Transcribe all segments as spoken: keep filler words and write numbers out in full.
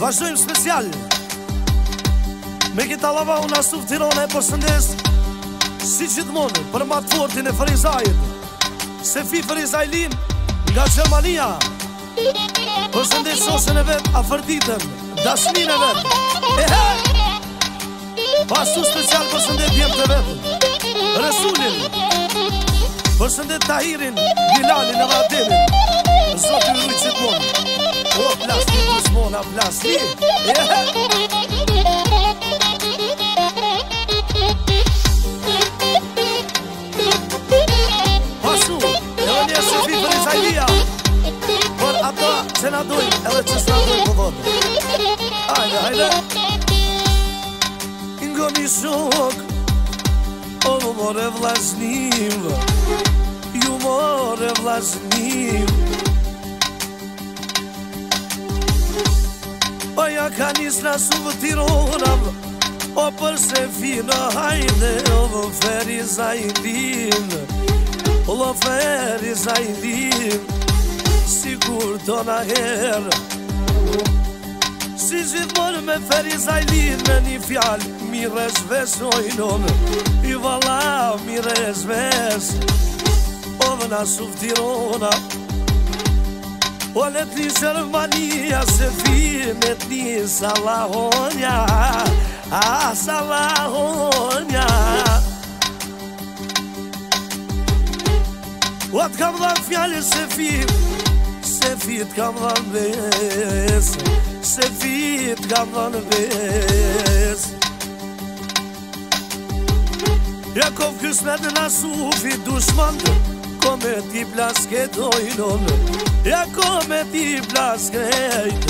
Vazhdojmë special me kita lava unë Asuf Tirana e përshëndes si gjithmonë për ma të fortin e Ferizajit Sefi Ferizajlin nga Gjermania. Përshëndes shosën e vetë Afërditën, dashnin e vetë e he Pasu special përshëndet djemë të vetë Resulin, përshëndet Tahirin, Bilalin e Vademin Zotë i rujtë gjithmonë. O plasli, dushmona, plasli Pasu, edhe një Sefi Ferizajlia për ata që na dojnë edhe që s'na dojnë po dojnë. Hajde, hajde Ngo një shok O më more vlaznim Ju more vlaznim O ja ka njës në Asuf Tirana O për Sefi në hajde O më Ferizajlin O më Ferizajlin Sigur do na herë Si gjithmonë me Ferizajlin Me një fjallë mire shveshojnon I vala mire shvesh O dhe në Asuf Tirana O let një Gjermania Sefi let një Salahonja A Salahonja O atë kam dhanë fjallë Sefi Sefi t'kam dhanë bes Sefi t'kam dhanë bes Jakov Kysmet në Asufi dushmandë Kome ti plasket ojnon Ja kome ti plasket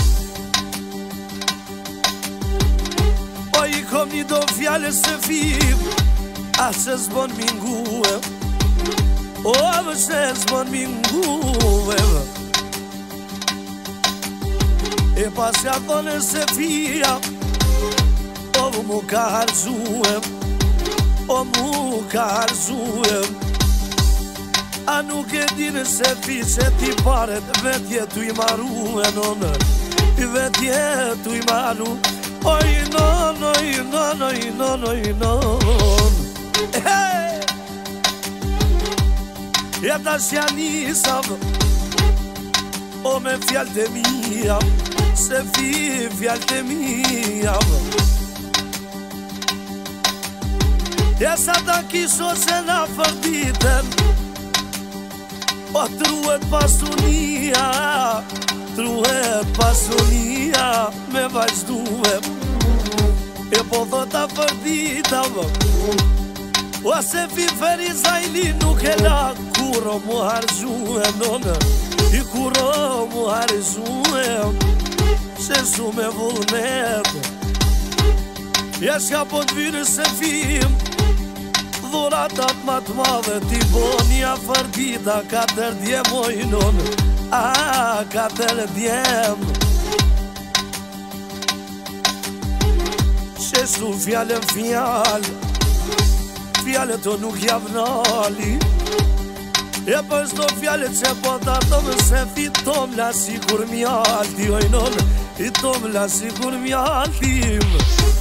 O i kom një do fjallë Sefi A që zbon mingue O avë që zbon mingue E pas ja thonë Sefia O mu ka harzuem O mu ka harzuem A nuk e dinë Sefi që ti paret Vetje tu i maru e nonë I vetje tu i maru Oj non, oj non, oj non, oj non Hey! E ta shja nisam O me fjallë të mija Sefi fjallë të mija E sa ta kisho se na Afërditën O truhet pasunia Truhet pasunia Me vazhduem E po thot Afërdita O Sefi Ferizajlin nuk e la Kuro mu harzuem nonë I kuro mu harzuem Se shumë e vullnet Ja shka po t'vynë Sefi Dhuratat ma t'madhe Ti bo një Afërdita Katër djem ojnon A katër djem Sheshu fjallën fjallë Fjallë të nuk javnali E për shto fjallë që po të atëmë Sefi tom la si kur mjalti ojnon I tom la si kur mjaltim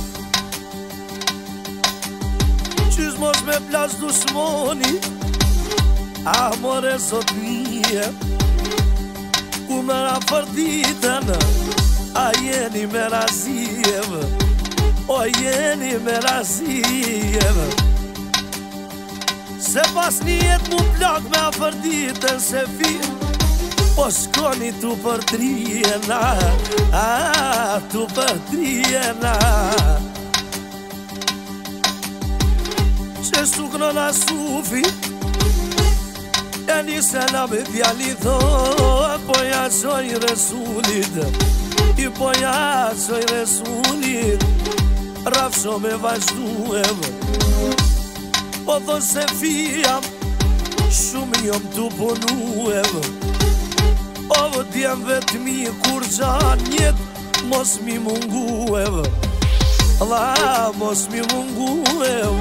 Qysh mos me plas dushmoni A more sot nije Ku me Afërditën A jeni me raziev O jeni me raziev Se pas njet mu plak me Afërditën Sefi Po shkoni tu për trijena A tu për trijena Që shukë në Asufi E një selam e djali tho Po ja qoj Resulit I po ja qoj Resulit Rafsho me vazhduem Po tho Sefia Shumë jom të punuem O vë djem vetëmi Kur gjan jet Mos mi munguem La mos mi munguem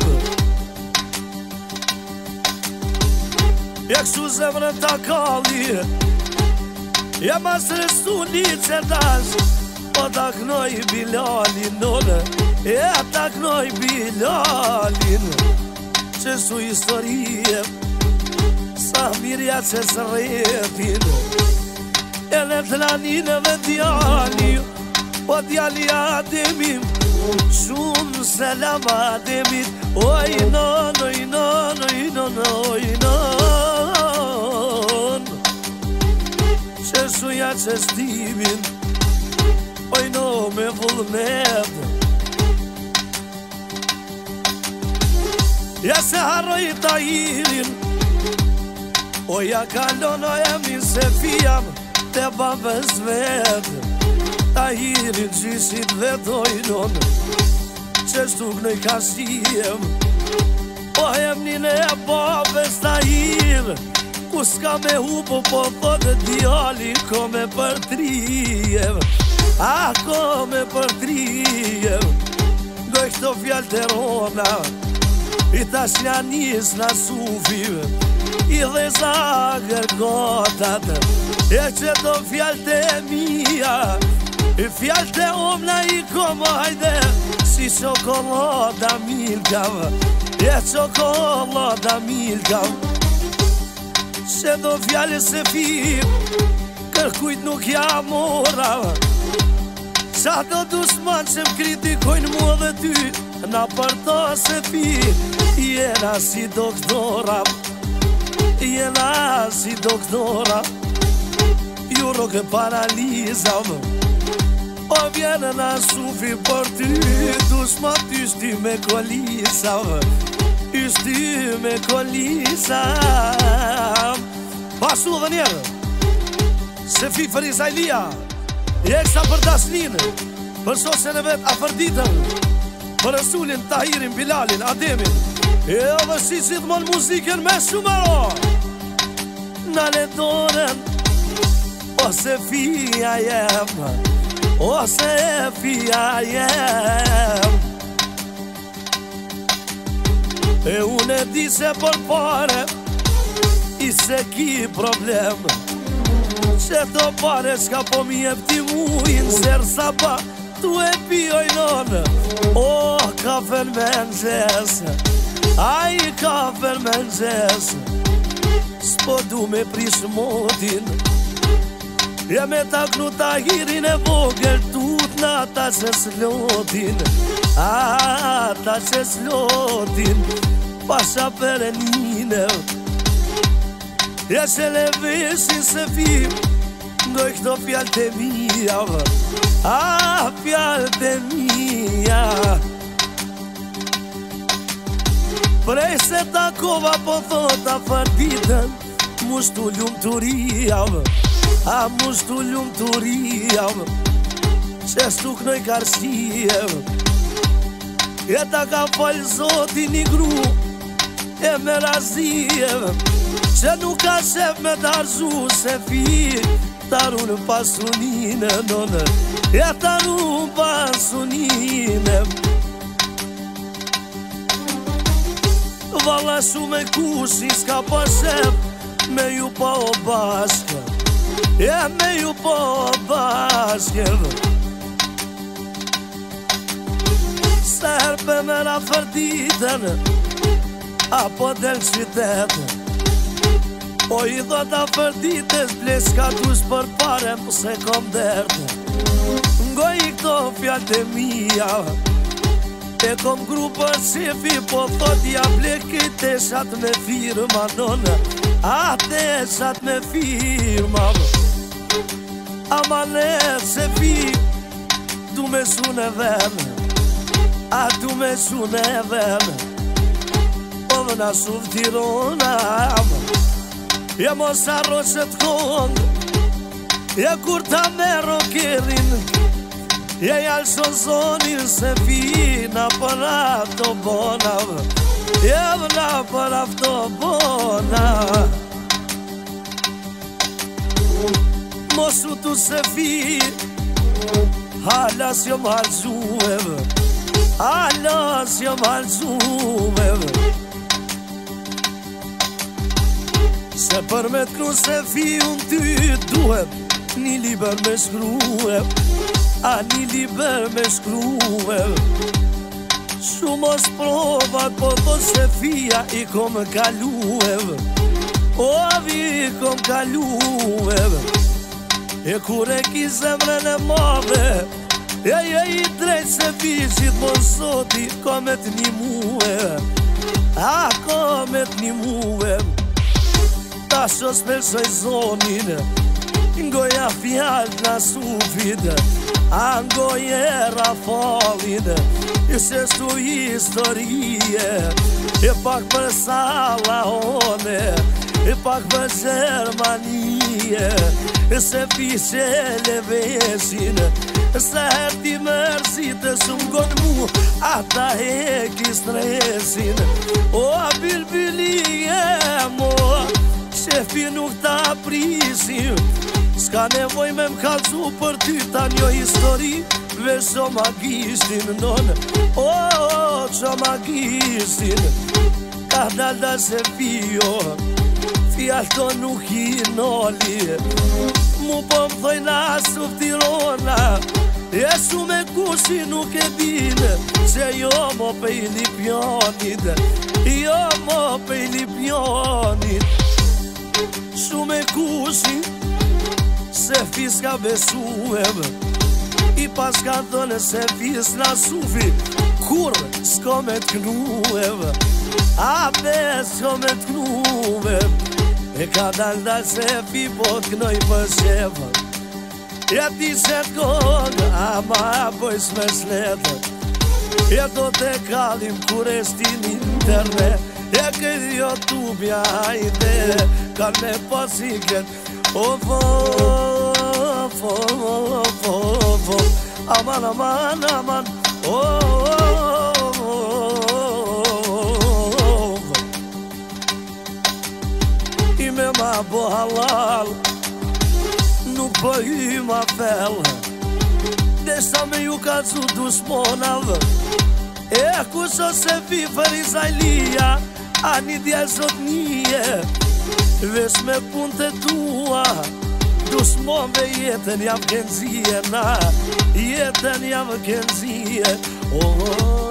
Ja kështu zemrën ta kalli Ja mas restu një qerdash Po ta knoj Bilalin none, e ta knoj Bilalin, që su historie sa mirja që së repin. E në të laninëve djali, po djali Ademim, shumë selam Ademit. Oj non, oj non, oj non, oj non, që shuja që shtimin, oj no me vullnet. Ja se harroj Tahirin, o ja kalon o jemi se fijam te babes vet. Tahirin gjyshit vetojnon, që shtuk në kasiem, o jemnin e babes Tahir, ku s'ka me hupo po thotë djali ko me përtrijem. A ko me përtrijem, goj këto fjall të rona, i tash janis na sufive, i dhe zagër gotat, e që to fjall të mija, i fjall të omna i komo hajde, si qokolada milkav, e qokolada milkav, që do fjallë se fim, kërkujt nuk ja mora, qa do dushman që m'kritikojnë mua dhe ty, na përto se fi, jena si doktora, jena si doktora, ju roke paraliza, o vjene na sufi për ty, dushman ty shty me kolisa, shty me kolisa. Pasu dhe njerë, se fi Ferizajlia, je eksa për dasnin, për shoqen e vet Afërditën, për Resulin, Tahirin, Bilalin, Ademin, e edhe si gjithmon muzikën me shumaro, na le dorën, ose fia jem, ose fia jem. E unë e di se për pare, i se ki problem, që të pare shka po mi e pti mujnë, zërë sa pa tu e pijoj nonë. O, kafen me nëzese, aj kafen me nëzese, s'po du me prish motin, e me taknu Tahirin e vogel, tut në ata që s'lotin, ata që s'lotin, pasha për e njine, e që le veshin se fim, ngoj këto fjall të mija, a fjall të mija. Prej se takova po thot Afërditën, mushtu ljumë të rija, a mushtu ljumë të rija, që shtuk nëj karshije, e ta ka falë zotin i gru, e me razije, që nuk ka shef me t'arzu se fi, t'arun pasunine, none, e t'arun pasunine. Valla shumë e kushi s'ka pa shef, me ju pa o bashke, e me ju pa o bashke. Se herpe me Afërditën, apo del qytetën, o i dhët Afërditës, bleska tush për pare, se kom derte. Ngoj i këto fjall të mija, e kom grupër qefi, po thot ja blekit e shat me firma nonë, a te shat me firma. Amanet se fi, du me shune vene, a du me shune vene, po dhe na shuf tirona, e mos arro që t'kongë, e kur ta me rokerin, e jalë shon zonin se fina për afto bona, e vëna për afto bona. Mosu tu se fi, halas jo marzuve, halas jo marzuve, se për me t'kru se fi unë ty duhet, një liber me shkruhe, ani liber me shkruve. Shumë është provat, po to se fia i kom kaluev. O avi i kom kaluev. E kur e ki zemrën e madhe, e e i drejt se vishit mon soti, komet një muhe, a komet një muhe. Ta shos me shoj zonin, ngoja fjall na sufit, a ngoje rafalin, e se shtu historie, e pak për Salahone, e pak për Gjermanie, e se fishe leveshin, se her ti mërësit e shumë gonë mu, ata e ki stresin. O bilbili e mo, shefi nuk ta prisim, s'ka nevoj me m'kalzu për ty ta njo histori, veç o magistin non, o që magistin, ka dalda se fio, fjall to nuk i noli, mu po m'thojna suftirona, e shumë e kushi nuk e din, se jo mo pe i lipjonit, jo mo pe i lipjonit. Shumë e kushi, se fis ka besuev, i pas ka thënë se fis na sufi, kur s'ko me t'knuev, a bes s'ko me t'knuev, e ka dal dal se fi po t'knoj për sheva. Ja ti se t'kon, ama a boj s'me shletë, e do te kalim kur e stin internet, e këtë YouTube ja hajde, kan me pasiket, o fo, fo, fo, fo, aman, aman, aman, o, i me ma bo halal, nuk po i ma fel, desa me ju ka cu dushmonav, e kusho se fi fër Izraelia, ani djel sot nije, vesh me pun të tua, dushmonve jetën jam këndzije na, jetën jam këndzije, oh, oh.